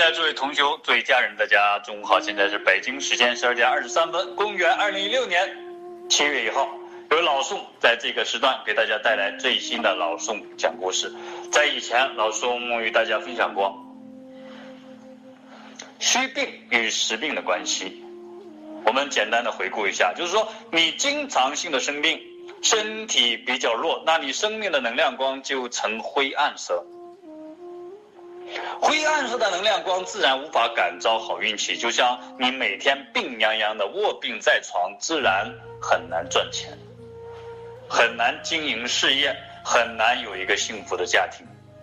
诸位同学、诸位家人，大家中午好！现在是北京时间12点23分，公元2016年7月1号，由老宋在这个时段给大家带来最新的老宋讲故事。在以前，老宋与大家分享过虚病与实病的关系。我们简单的回顾一下，就是说你经常性的生病，身体比较弱，那你生命的能量光就呈灰暗色。灰暗色的能量光自然无法感召好运气，就像你每天病殃殃的卧病在床，自然很难赚钱，很难经营事业，很难有一个幸福的家庭。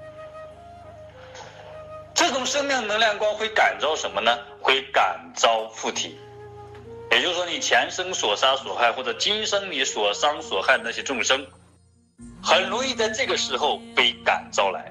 这种生命能量光会感召什么呢？会感召附体，也就是说你前生所杀所害，或者今生你所伤所害的那些众生，很容易在这个时候被感召来。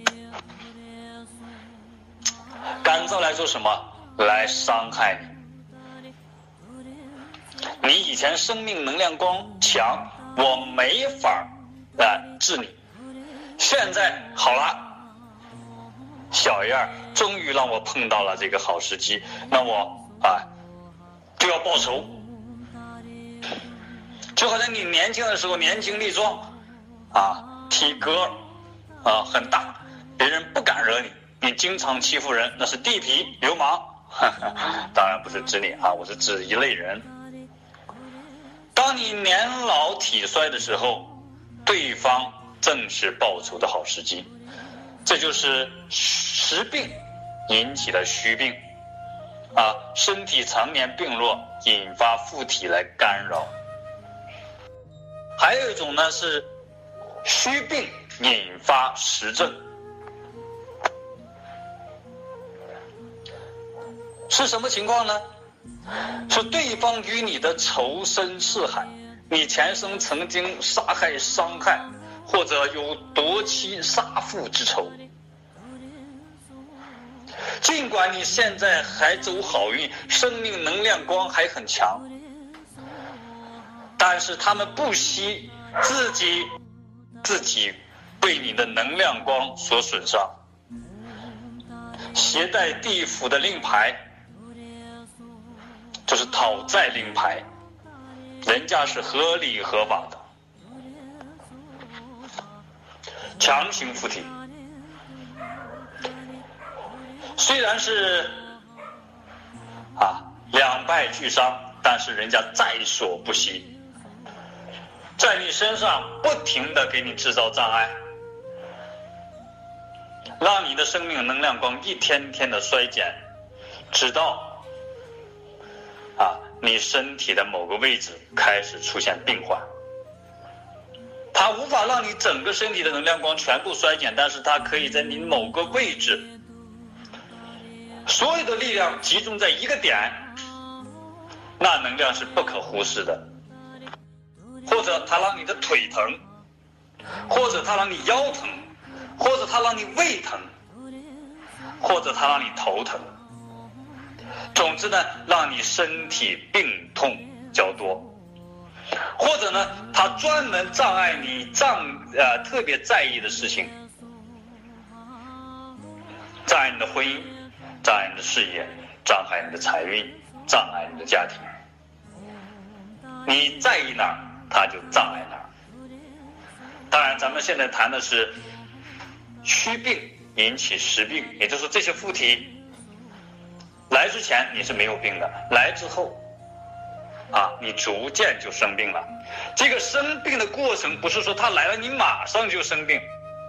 感召来做什么？来伤害你。你以前生命能量光强，我没法治你。现在好了，小燕儿终于让我碰到了这个好时机，那我就要报仇。就好像你年轻的时候年轻力壮体格很大，别人不敢惹你。你经常欺负人，那是地痞流氓。当然不是指你我是指一类人。当你年老体衰的时候，对方正是报仇的好时机。这就是实病引起的虚病身体常年病弱，引发附体来干扰。还有一种呢是虚病引发实症。是什么情况呢？是对方与你的仇深似海，你前生曾经杀害伤害，或者有夺妻杀父之仇。尽管你现在还走好运，生命能量光还很强，但是他们不惜自己被你的能量光所损伤，携带地府的令牌，就是讨债令牌，人家是合理合法的，强行附体。虽然是两败俱伤，但是人家在所不惜，在你身上不停地给你制造障碍，让你的生命能量光一天天的衰减，直到你身体的某个位置开始出现病患。它无法让你整个身体的能量光全部衰减，但是它可以在你某个位置，所有的力量集中在一个点，那能量是不可忽视的。或者它让你的腿疼，或者它让你腰疼，或者它让你胃疼，或者它让你头疼。总之呢，让你身体病痛较多，或者呢，它专门障碍你特别在意的事情，障碍你的婚姻，障碍你的事业，障碍你的财运，障碍你的家庭。你在意哪儿，它就障碍哪儿。当然，咱们现在谈的是虚病引起实病，也就是这些附体来之前你是没有病的，来之后你逐渐就生病了。这个生病的过程不是说他来了你马上就生病，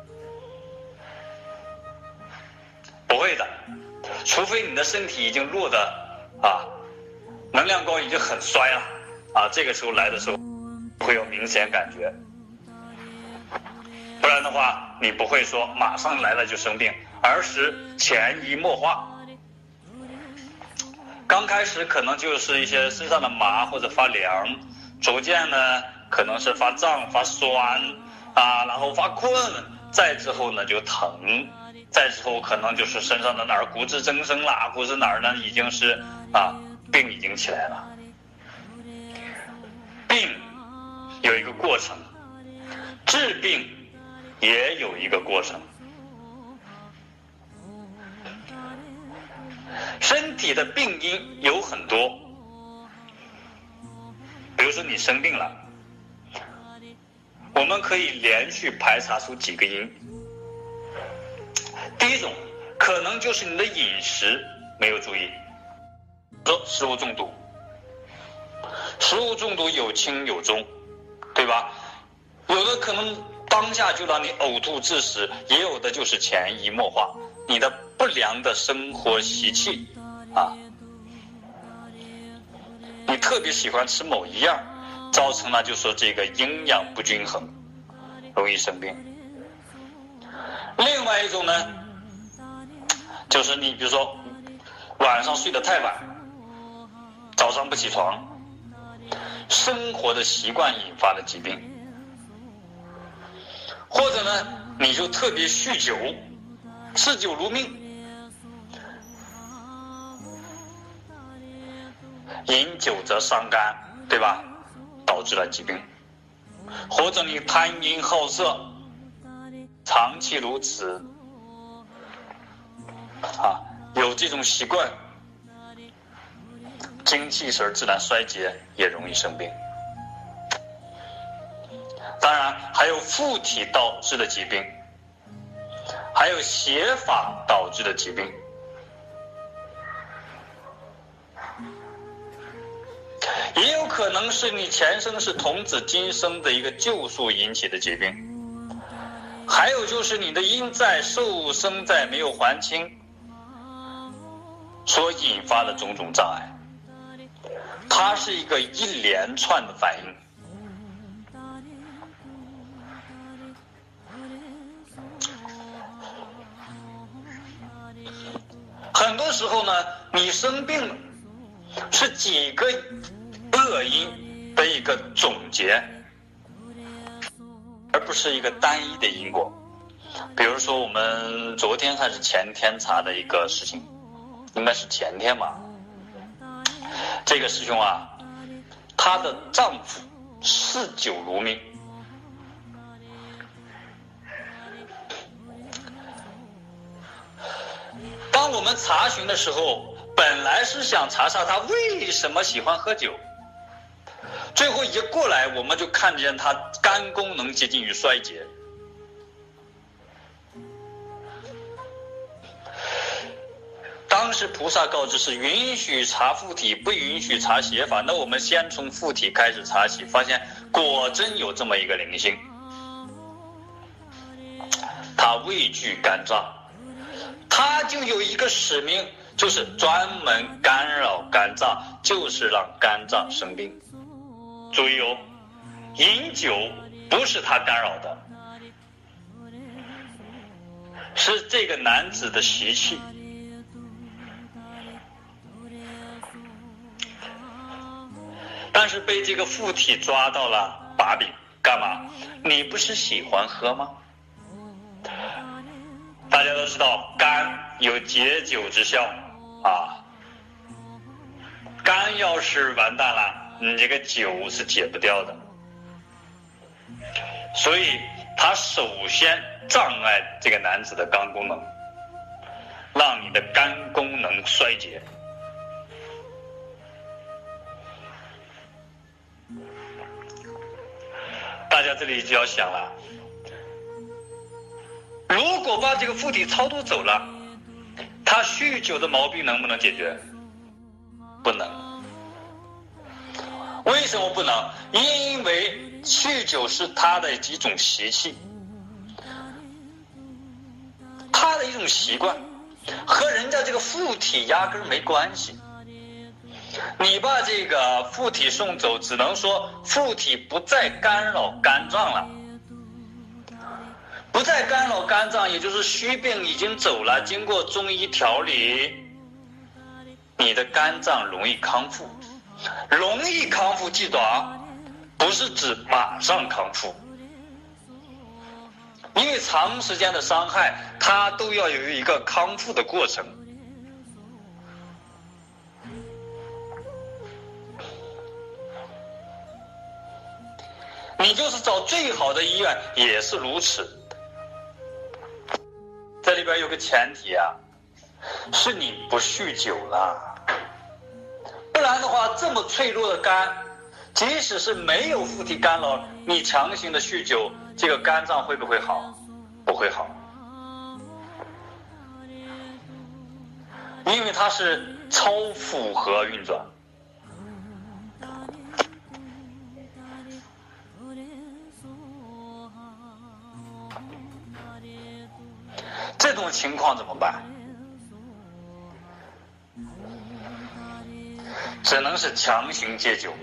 不会的，除非你的身体已经弱的能量光已经很衰了这个时候来的时候会有明显感觉，不然的话你不会说马上来了就生病，而是潜移默化。刚开始可能就是一些身上的麻或者发凉，逐渐呢可能是发胀发酸然后发困，再之后呢就疼，再之后可能就是身上的哪儿骨质增生啦，或者哪儿呢已经是病已经起来了。病有一个过程，治病也有一个过程。 身体的病因有很多，比如说你生病了，我们可以连续排查出几个因。第一种可能就是你的饮食没有注意，说食物中毒，食物中毒有轻有重，对吧？有的可能当下就让你呕吐致死，也有的就是潜移默化，你的不良的生活习气啊，你特别喜欢吃某一样，造成了就说这个营养不均衡，容易生病。另外一种呢，就是你比如说晚上睡得太晚，早上不起床，生活的习惯引发的疾病，或者呢你就特别酗酒，嗜酒如命，饮酒则伤肝，对吧？导致了疾病。或者你贪淫好色，长期如此啊，有这种习惯，精气神自然衰竭，也容易生病。当然还有附体导致的疾病，还有邪法导致的疾病。也有可能是你前生是童子今生的一个救赎引起的疾病，还有就是你的阴债受生债没有还清所引发的种种障碍，它是一个一连串的反应。很多时候呢，你生病是几个恶因的一个总结，而不是一个单一的因果。比如说我们昨天还是前天查的一个事情，应该是前天吧，这个师兄啊，她的丈夫嗜酒如命，当我们查询的时候，本来是想查查他为什么喜欢喝酒，最后一过来我们就看见他肝功能接近于衰竭。当时菩萨告知是允许查附体，不允许查邪法，那我们先从附体开始查起，发现果真有这么一个灵性，他畏惧肝脏，他就有一个使命，就是专门干扰肝脏，就是让肝脏生病。注意哦，饮酒不是他干扰的，是这个男子的习气。但是被这个附体抓到了把柄，干嘛？你不是喜欢喝吗？大家都知道肝有解酒之效啊，肝要是完蛋了，你这个酒是解不掉的，所以他首先障碍这个男子的肝功能，让你的肝功能衰竭。大家这里就要想了，如果把这个附体超度走了，他酗酒的毛病能不能解决？不能。为什么不能？因为酗酒是他的一种习气，他的一种习惯，和人家这个附体压根没关系。你把这个附体送走，只能说附体不再干扰肝脏了，不再干扰肝脏，也就是虚病已经走了，经过中医调理，你的肝脏容易康复。容易康复记住啊，不是指马上康复，因为长时间的伤害它都要有一个康复的过程。你就是找最好的医院也是如此。这里边有个前提啊， 是你不酗酒了。不然的话，这么脆弱的肝，即使是没有附体干扰，你强行的酗酒，这个肝脏会不会好？不会好，因为它是超负荷运转。这种情况怎么办？只能是强行戒酒。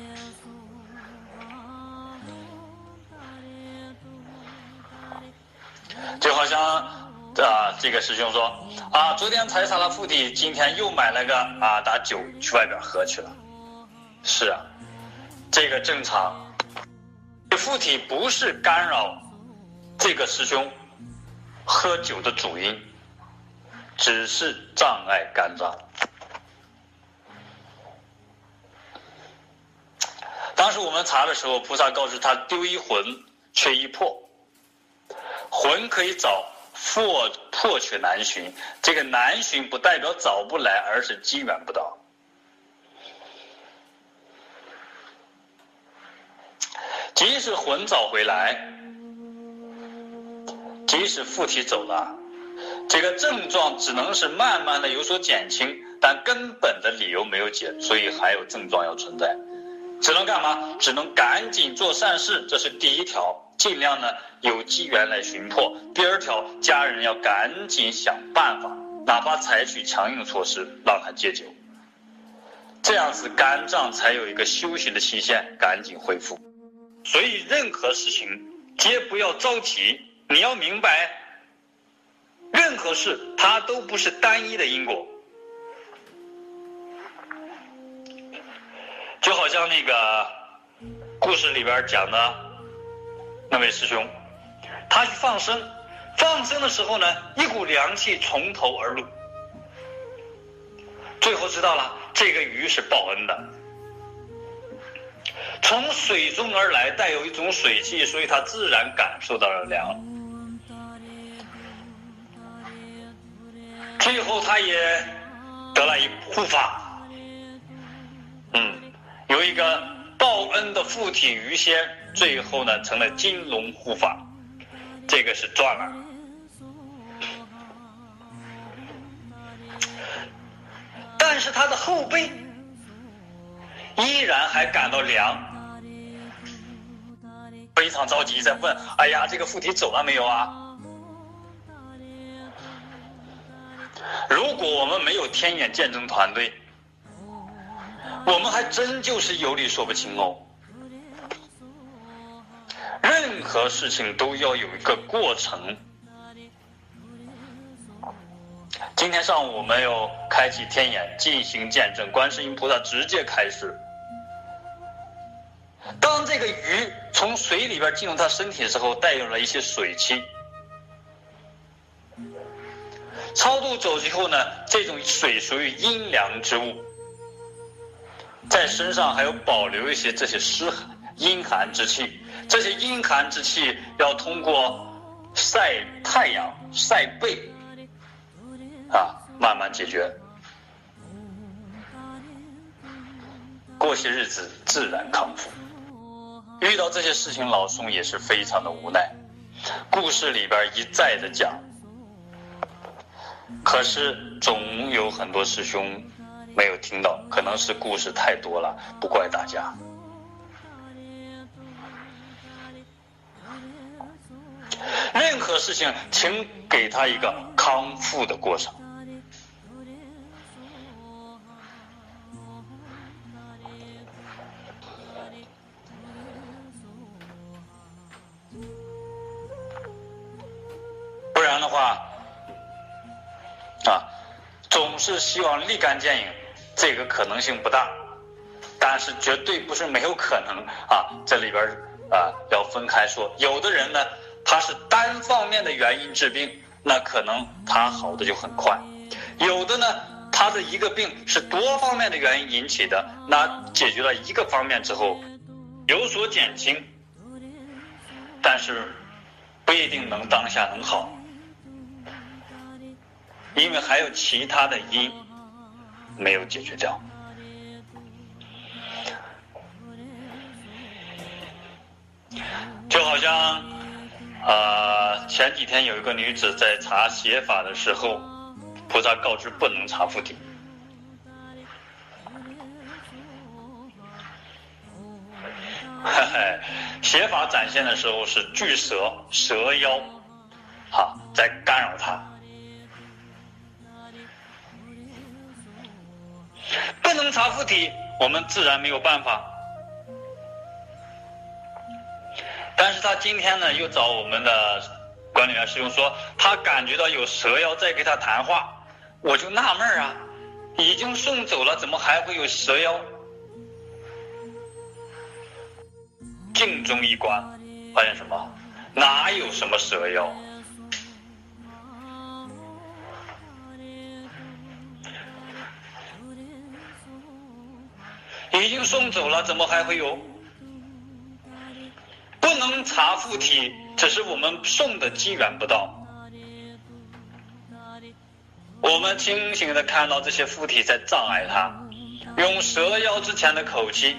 就好像这个师兄说昨天才查了附体，今天又买了个打酒去外边喝去了。是啊，这个正常。附体不是干扰这个师兄喝酒的主因，只是障碍肝脏。当时我们查的时候，菩萨告知他丢一魂缺一魄，魂可以找，魄却难寻。这个难寻不代表找不来，而是机缘不到。即使魂找回来，即使附体走了，这个症状只能是慢慢的有所减轻，但根本的理由没有解，所以还有症状要存在。只能干嘛？只能赶紧做善事，这是第一条，尽量呢有机缘来寻破。第二条，家人要赶紧想办法，哪怕采取强硬措施让他戒酒，这样子肝脏才有一个休息的期限，赶紧恢复。所以任何事情皆不要着急，你要明白，任何事它都不是单一的因果。就好像那个故事里边讲的那位师兄，他去放生的时候呢，一股凉气从头而入，最后知道了这个鱼是报恩的，从水中而来，带有一种水气，所以他自然感受到了凉。最后他也得了一护法，有一个报恩的附体鱼仙，最后呢成了金龙护法，这个是赚了。但是他的后辈依然还感到凉，非常着急，在问：哎呀，这个附体走了没有啊？如果我们没有天眼见证团队，我们还真就是有理说不清哦。任何事情都要有一个过程。今天上午我们又开启天眼进行见证，观世音菩萨直接开示，当这个鱼从水里边进入他身体的时候，带有了一些水气，超度走之后呢，这种水属于阴凉之物，在身上还有保留一些这些阴寒之气，这些阴寒之气要通过晒太阳晒背慢慢解决，过些日子自然康复。遇到这些事情，老宋也是非常的无奈，故事里边一再的讲，可是总有很多师兄没有听到，可能是故事太多了，不怪大家。任何事情请给他一个康复的过程。不然的话总是希望立竿见影，这个可能性不大，但是绝对不是没有可能这里边要分开说，有的人呢他是单方面的原因治病，那可能他好的就很快，有的呢他的一个病是多方面的原因引起的，那解决了一个方面之后有所减轻，但是不一定能当下能好。 因为还有其他的因没有解决掉。就好像前几天有一个女子在查邪法的时候，菩萨告知不能查附体。邪法展现的时候是巨蛇、蛇妖在干扰他，不能查附体，我们自然没有办法。但是他今天呢，又找我们的管理员师兄说，他感觉到有蛇妖在跟他谈话，我就纳闷啊，已经送走了，怎么还会有蛇妖？镜中一观，发现什么？哪有什么蛇妖？已经送走了，怎么还会有？不能查附体，只是我们送的机缘不到。我们清醒地看到这些附体在障碍他，用蛇妖之前的口气。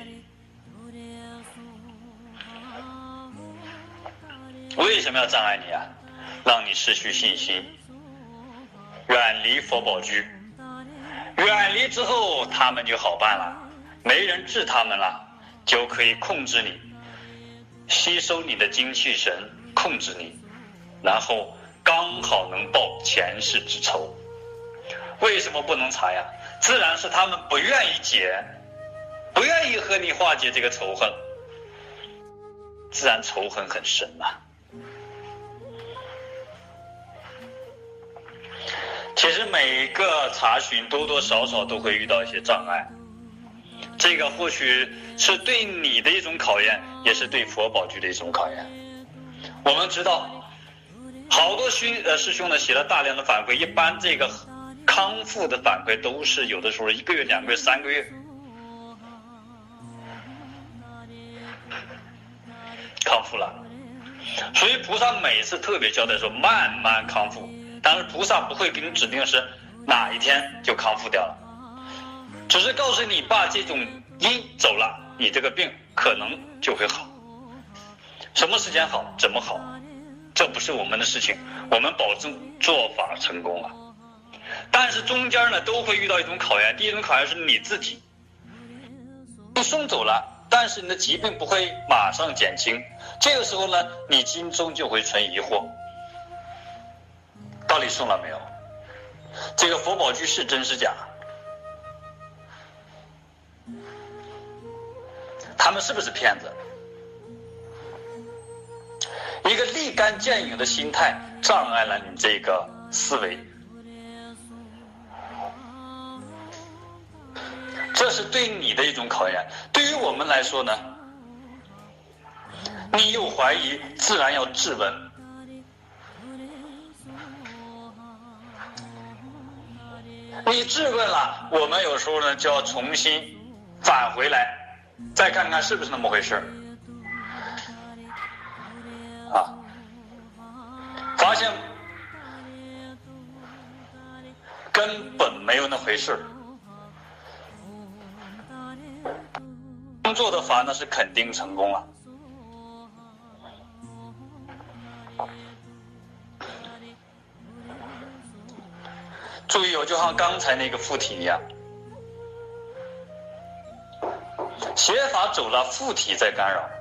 为什么要障碍你啊？让你失去信心，远离佛宝居。远离之后，他们就好办了，没人治他们了，就可以控制你，吸收你的精气神，控制你，然后刚好能报前世之仇。为什么不能查呀？自然是他们不愿意解，不愿意和你化解这个仇恨，自然仇恨很深啊。其实每个查询多多少少都会遇到一些障碍，这个或许是对你的一种考验，也是对佛宝居的一种考验。我们知道好多师兄呢写了大量的反馈，一般这个康复的反馈都是有的时候1个月、2个月、3个月康复了。所以菩萨每次特别交代说慢慢康复，但是菩萨不会给你指定是哪一天就康复掉了，只是告诉你把这种因走了，你这个病可能就会好。什么时间好，怎么好，这不是我们的事情，我们保证做法成功了。但是中间呢都会遇到一种考验，第一种考验是你自己，你送走了，但是你的疾病不会马上减轻，这个时候呢你心中就会存疑惑，到底送了没有？这个佛宝居是真是假？他们是不是骗子？一个立竿见影的心态障碍了你这个思维，这是对你的一种考验。对于我们来说呢，你有怀疑，自然要质问。你质问了，我们有时候呢就要重新返回来，再看看是不是那么回事啊。发现根本没有那回事，工作的法那是肯定成功了。注意，就像刚才那个附体一样，邪法走了，附体在干扰，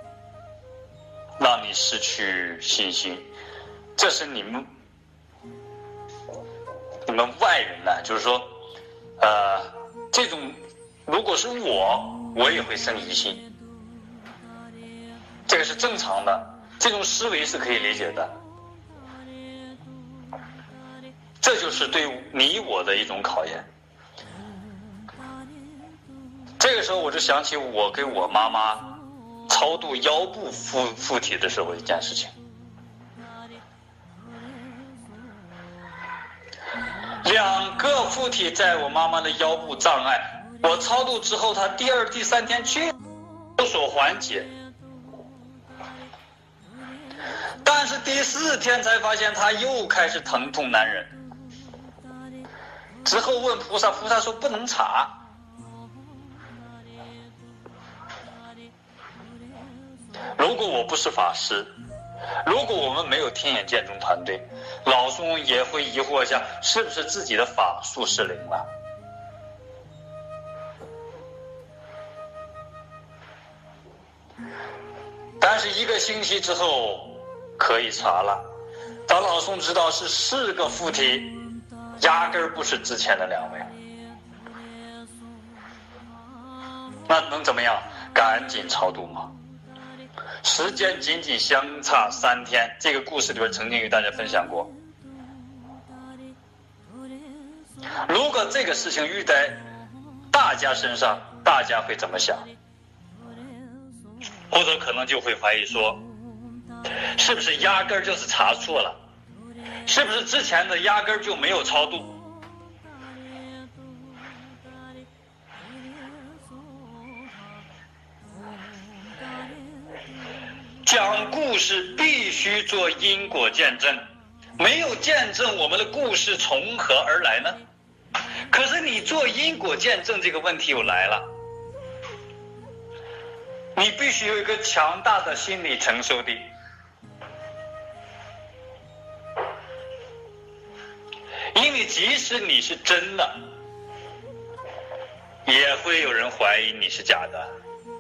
让你失去信心。这是你们外人呢，就是说这种如果是我也会生疑心，这个是正常的，这种思维是可以理解的。这就是对你我的一种考验。这个时候我就想起我给我妈妈超度腰部附体的时候一件事情。2个附体在我妈妈的腰部障碍，我超度之后，她第2、第3天去有所缓解，但是第4天才发现她又开始疼痛难忍。 之后问菩萨，菩萨说不能查。如果我不是法师，如果我们没有天眼鉴中团队，老宋也会疑惑一下，是不是自己的法术失灵了？但是1个星期之后可以查了，当老宋知道是4个附体，压根儿不是之前的2位，那能怎么样？赶紧超度嘛！时间仅仅相差3天，这个故事里边曾经与大家分享过。如果这个事情遇在大家身上，大家会怎么想？或者可能就会怀疑说，是不是压根儿就是查错了？是不是之前的压根儿就没有超度？讲故事必须做因果见证，没有见证，我们的故事从何而来呢？可是你做因果见证这个问题又来了，你必须有一个强大的心理承受力，因为即使你是真的，也会有人怀疑你是假的。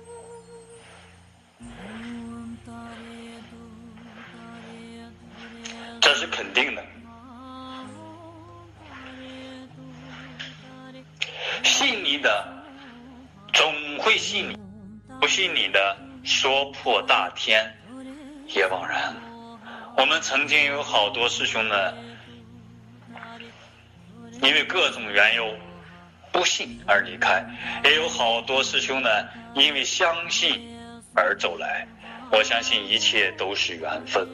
这是肯定的。信你的总会信你，不信你的说破大天也枉然。我们曾经有好多师兄呢，因为各种缘由不信而离开，也有好多师兄呢因为相信而走来。我相信一切都是缘分。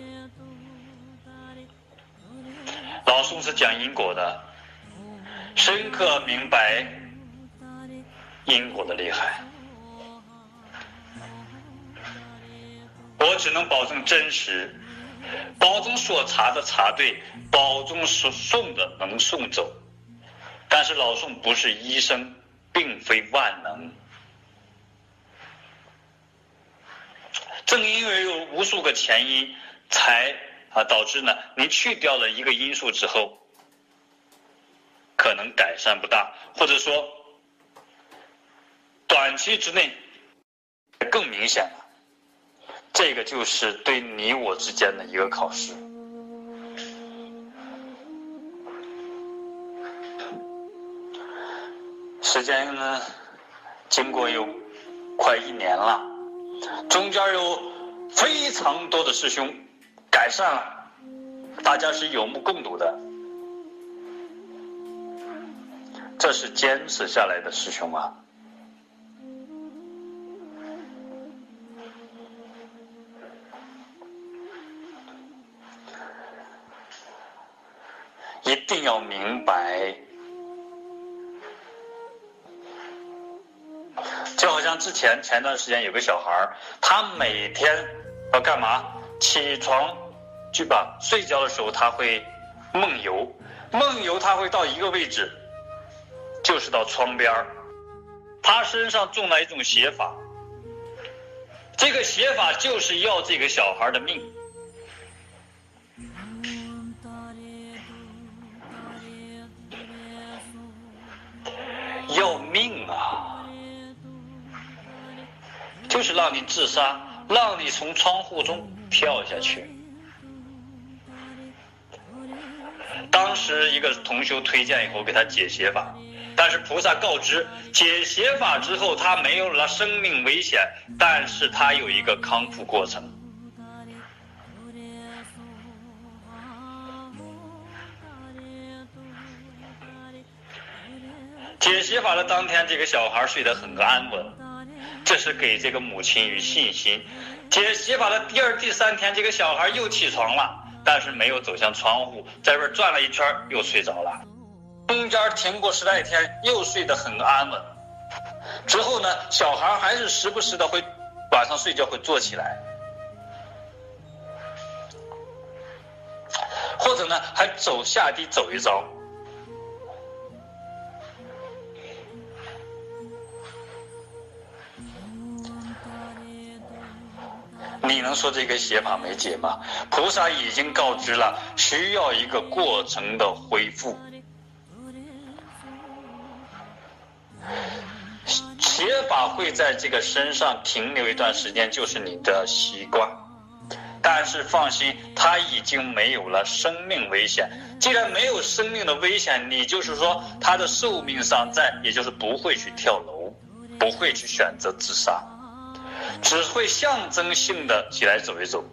老宋是讲因果的，深刻明白因果的厉害。我只能保证真实，保证所查的查对，保证所送的能送走。但是老宋不是医生，并非万能。正因为有无数个前因，才导致呢，你去掉了一个因素之后，可能改善不大，或者说短期之内更明显了。这个就是对你我之间的一个考试。时间呢，经过有快1年了，中间有非常多的师兄改善了，大家是有目共睹的。这是坚持下来的师兄啊。一定要明白，就好像前段时间有个小孩，他每天要干嘛？起床去吧，睡觉的时候他会梦游，他会到一个位置，就是到窗边，他身上中了一种邪法，这个邪法就是要这个小孩的命。要命啊！就是让你自杀，让你从窗户中跳下去。当时一个同修推荐以后给他解邪法，但是菩萨告知，解邪法之后他没有了生命危险，但是他有一个康复过程。解邪法的当天，这个小孩睡得很安稳，这是给这个母亲以信心。解邪法的第2、第3天，这个小孩又起床了，但是没有走向窗户，在这儿转了一圈又睡着了。中间停过10来天，又睡得很安稳。之后呢，小孩还是时不时的会晚上睡觉会坐起来，或者呢还下地走一遭。 你能说这个邪法没解吗？菩萨已经告知了，需要一个过程的恢复。邪法会在这个身上停留一段时间，就是你的习惯。但是放心，它已经没有了生命危险。既然没有生命的危险，你就是说它的寿命尚在，也就是不会去跳楼，不会去选择自杀，只会象征性的起来走一走。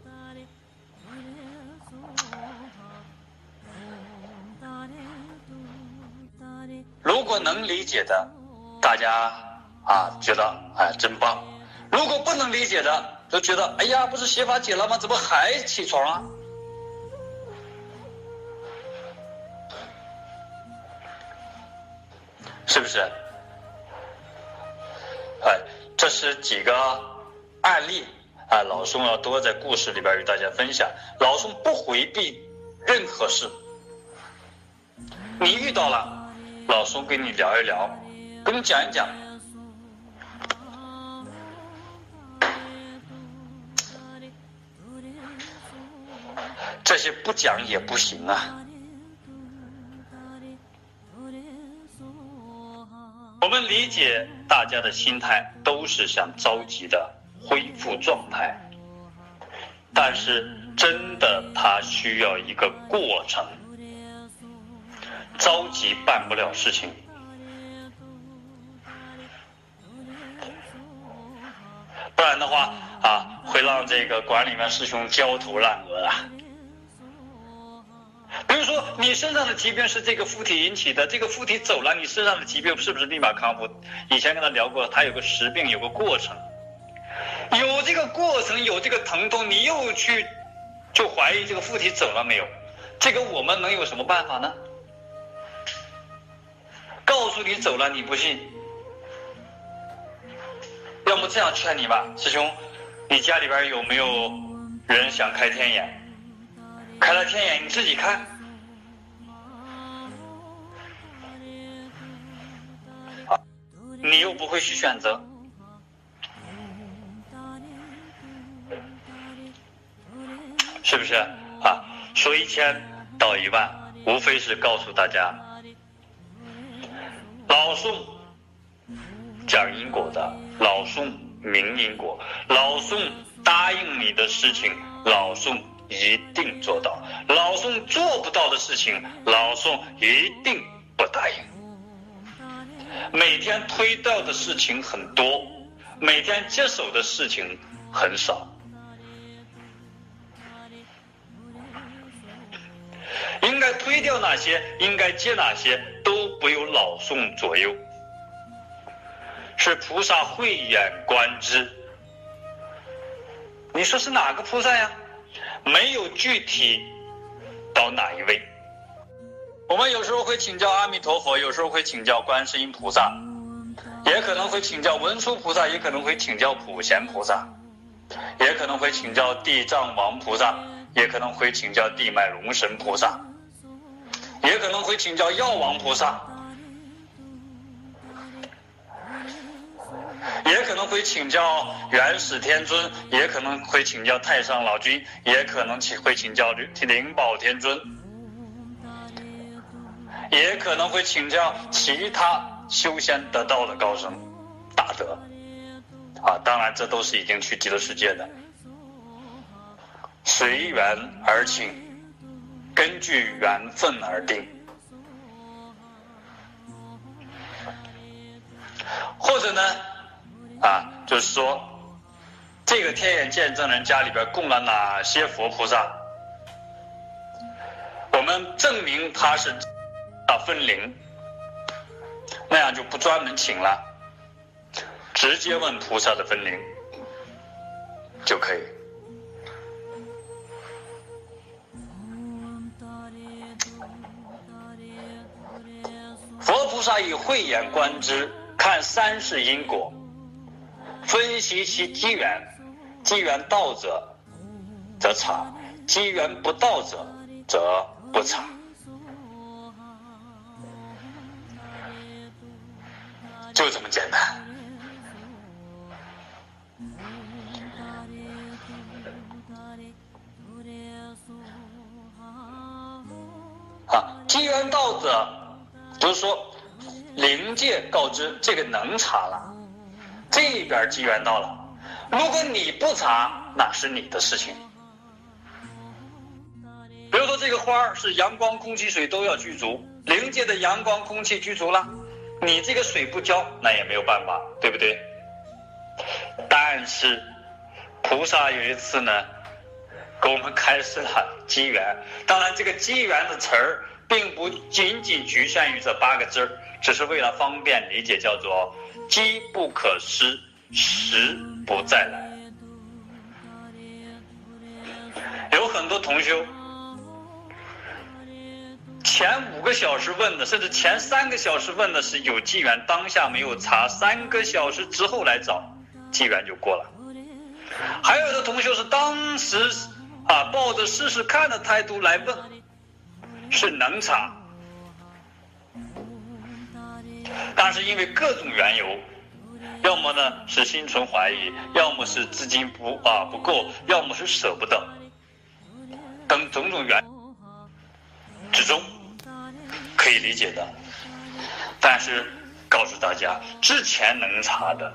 如果能理解的，大家觉得真棒；如果不能理解的，就觉得哎呀，不是邪法解了吗？怎么还起床啊？是不是？这是几个案例老宋要多在故事里边与大家分享。老宋不回避任何事，你遇到了，老宋跟你聊一聊，跟你讲一讲。这些不讲也不行啊。我们理解大家的心态都是想着急的恢复状态，但是真的它需要一个过程，着急办不了事情。不然的话会让这个管理员师兄焦头烂额啊。比如说你身上的疾病是这个附体引起的，这个附体走了，你身上的疾病是不是立马康复？以前跟他聊过，他有个实病，有个过程，有这个过程，有这个疼痛，你又去就怀疑这个附体走了没有？这个我们能有什么办法呢？告诉你走了你不信，要么这样劝你吧，师兄，你家里边有没有人想开天眼？开了天眼你自己看。你又不会去选择，是不是说1000道1万，无非是告诉大家，老宋讲因果的，老宋明因果，老宋答应你的事情，老宋一定做到，老宋做不到的事情，老宋一定不答应。每天推掉的事情很多，每天接手的事情很少。应该推掉哪些，应该接哪些，都不由老宋左右，是菩萨慧眼观之。你说是哪个菩萨呀？没有具体到哪一位。我们有时候会请教阿弥陀佛，有时候会请教观世音菩萨，也可能会请教文殊菩萨，也可能会请教普贤菩萨，也可能会请教地藏王菩萨，也可能会请教地脉龙神菩萨，也可能会请教药王菩萨，也可能会请教元始天尊，也可能会请教太上老君，也可能会请教灵宝天尊，也可能会请教其他修仙得道的高僧大德当然这都是已经去极乐世界的，随缘而请，根据缘分而定。或者呢就是说这个天眼见证人家里边供了哪些佛菩萨，我们证明他是分灵，那样就不专门请了，直接问菩萨的分灵就可以。佛菩萨以慧眼观之，看三世因果，分析其机缘，机缘到者则察，机缘不到者则不察。就这么简单。 机缘到者，就是说灵界告知这个能查了，这边机缘到了，如果你不查，那是你的事情。比如说这个花是阳光空气水都要具足，灵界的阳光空气具足了，你这个水不浇那也没有办法，对不对？但是菩萨有一次呢给我们开示了机缘，当然这个机缘的词儿并不仅仅局限于这8个字，只是为了方便理解，叫做机不可失，时不再来。有很多同修前5个小时问的，甚至前3个小时问的是有机缘，当下没有查，3个小时之后来找，机缘就过了。还有的同修是当时抱着试试看的态度来问，是能查，但是因为各种缘由，要么呢是心存怀疑，要么是资金不够，要么是舍不得，等种种缘之中可以理解的。但是告诉大家，之前能查的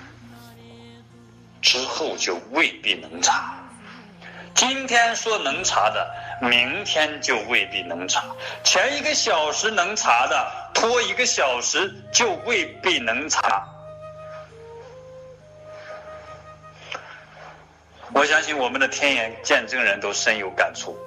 之后就未必能查，今天说能查的明天就未必能查，前1个小时能查的拖1个小时就未必能查。我相信我们的天眼见证人都深有感触。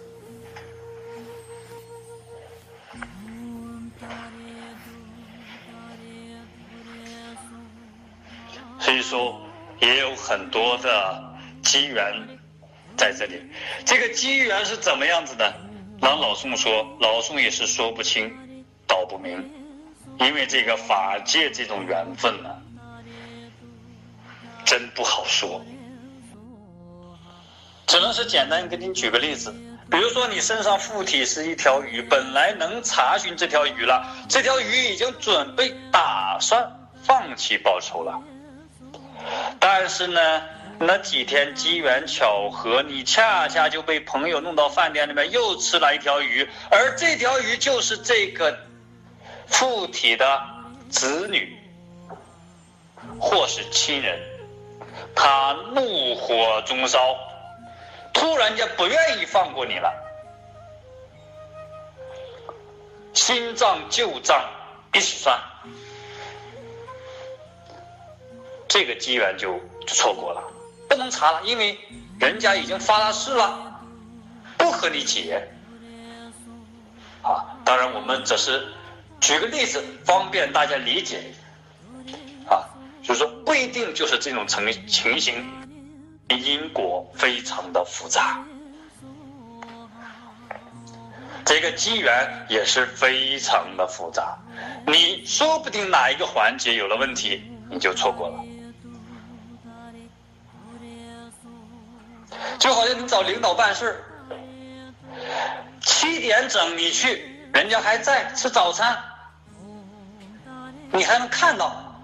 所以说也有很多的机缘在这里。这个机缘是怎么样子的？让老宋说，老宋也是说不清道不明，因为这个法界这种缘分呢真不好说，只能是简单给你举个例子。比如说你身上附体是一条鱼，本来能查询这条鱼了，这条鱼已经准备打算放弃报仇了，但是呢那几天机缘巧合，你恰恰就被朋友弄到饭店里面又吃了一条鱼，而这条鱼就是这个附体的子女或是亲人，他怒火中烧，突然间不愿意放过你了，新账旧账一起算，这个机缘就错过了，不能查了，因为人家已经发了誓了，不和你结。当然我们只是举个例子方便大家理解，就是说不一定就是这种情形，因果非常的复杂，这个机缘也是非常的复杂，你说不定哪一个环节有了问题，你就错过了。就好像你找领导办事，7点整你去，人家还在吃早餐，你还能看到，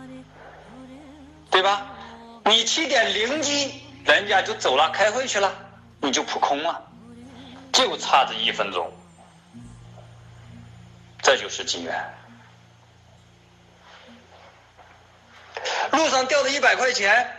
对吧？你7点零几，人家就走了，开会去了，你就扑空了，就差这1分钟，这就是机缘。路上掉了100块钱，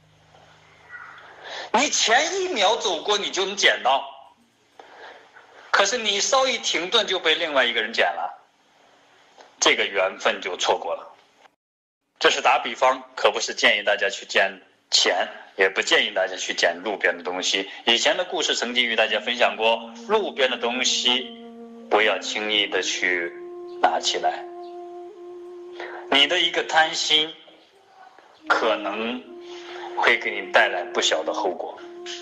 你前1秒走过你就能捡到，可是你稍一停顿就被另外一个人捡了，这个缘分就错过了。这是打比方，可不是建议大家去捡钱，也不建议大家去捡路边的东西。以前的故事曾经与大家分享过，路边的东西不要轻易的去拿起来，你的一个贪心可能会给你带来不小的后果。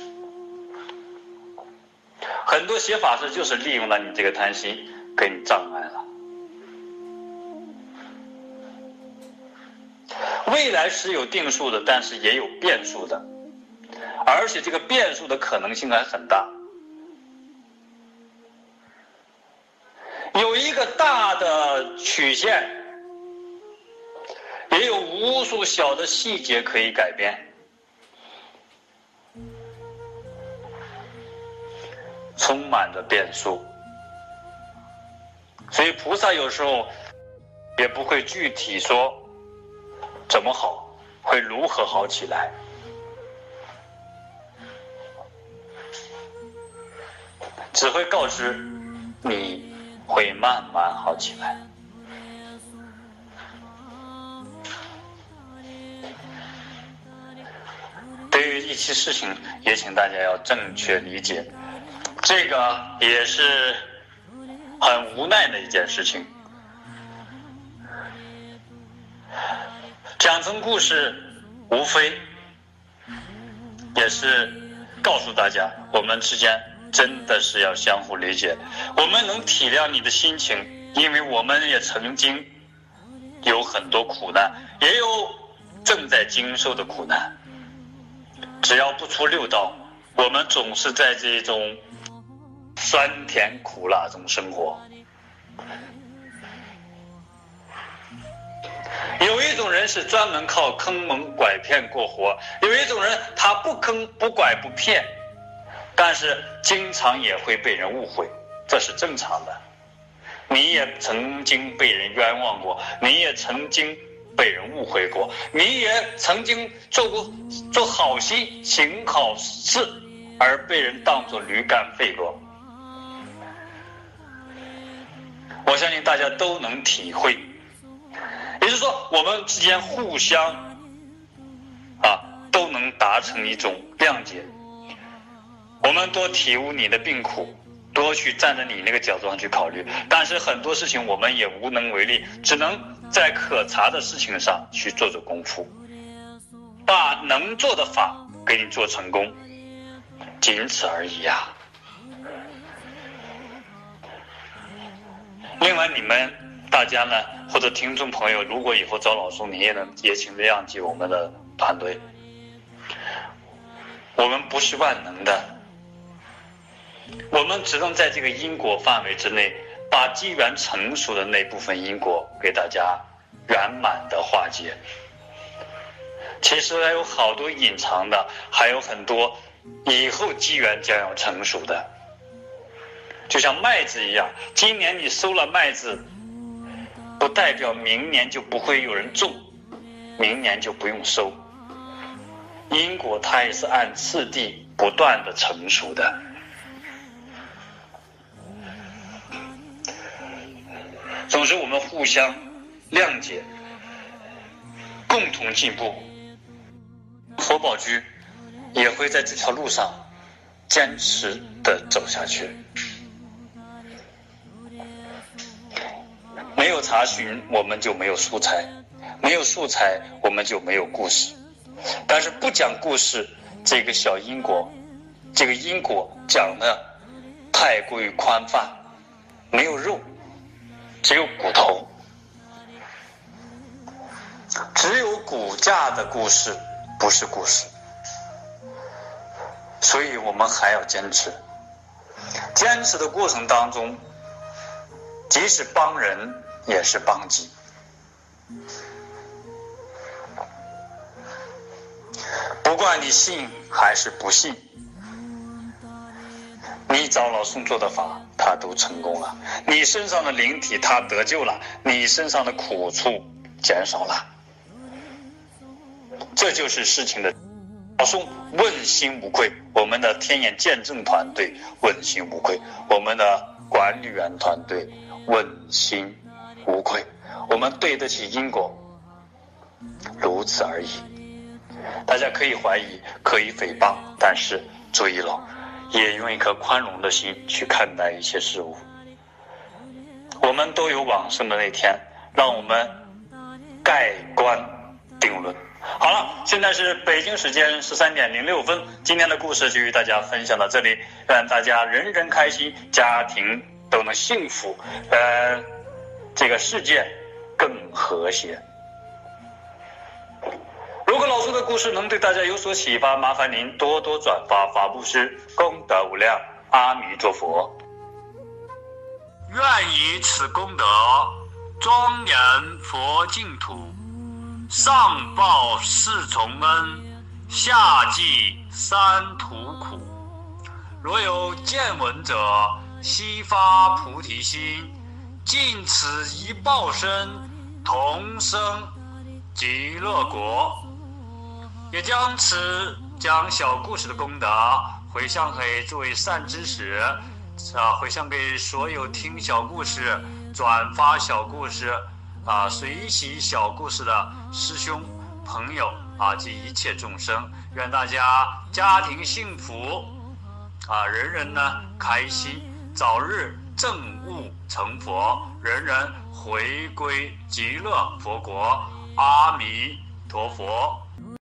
很多邪法师就是利用了你这个贪心，给你障碍了。未来是有定数的，但是也有变数的，而且这个变数的可能性还很大。有一个大的曲线，也有无数小的细节可以改变。充满着变数， 所以菩萨有时候也不会具体说怎么好，会如何好起来。只会告知你会慢慢好起来。对于一些事情，也请大家要正确理解，这个也是很无奈的一件事情。讲成故事，无非也是告诉大家，我们之间真的是要相互理解，我们能体谅你的心情，因为我们也曾经有很多苦难，也有正在经受的苦难。只要不出六道，我们总是在这种酸甜苦辣中生活。有一种人是专门靠坑蒙拐骗过活，有一种人他不坑不拐不骗，但是经常也会被人误会，这是正常的。你也曾经被人冤枉过，你也曾经被人误会过，你也曾经做好心行好事而被人当作驴肝肺过。我相信大家都能体会，也就是说我们之间互相都能达成一种谅解，我们多体悟你的病苦，多去站在你那个角度上去考虑，但是很多事情我们也无能为力，只能在可查的事情上去做做功夫，把能做的法给你做成功，仅此而已呀。另外你们大家呢，或者听众朋友，如果以后找老宋，你也请谅解我们的团队，我们不是万能的，我们只能在这个因果范围之内，把机缘成熟的那部分因果给大家圆满的化解。其实还有好多隐藏的，还有很多以后机缘将要成熟的。就像麦子一样，今年你收了麦子，不代表明年就不会有人种，明年就不用收。因果它也是按次第不断的成熟的。总之我们互相谅解，共同进步。佛宝居也会在这条路上坚持的走下去。没有查询，我们就没有素材，没有素材，我们就没有故事。但是不讲故事，这个小因果，这个因果讲的太过于宽泛，没有肉，只有骨头，只有骨架的故事不是故事。所以我们还要坚持，坚持的过程当中，即使帮人也是帮己。不管你信还是不信，你找老宋做的法他都成功了，你身上的灵体他得救了，你身上的苦处减少了，这就是事情的。老宋问心无愧，我们的天眼见证团队问心无愧，我们的管理员团队问心无愧，我们对得起因果，如此而已。大家可以怀疑，可以诽谤，但是注意了，也用一颗宽容的心去看待一切事物。我们都有往生的那天，让我们盖棺定论。好了，现在是北京时间13:06，今天的故事就与大家分享到这里，让大家人人开心，家庭都能幸福，这个世界更和谐。如果老师的故事能对大家有所启发，麻烦您多多转发，法布施，功德无量，阿弥陀佛。 愿以此功德庄严佛净土，上报四重恩，下济三途苦。若有见闻者，悉发菩提心， 尽此一报身，同生极乐国。也将讲小故事的功德回向给诸位善知识，回向给所有听小故事、转发小故事随喜小故事的师兄朋友及一切众生。愿大家家庭幸福人人呢开心，早日证悟成佛，人人回归极乐佛国。阿弥陀佛。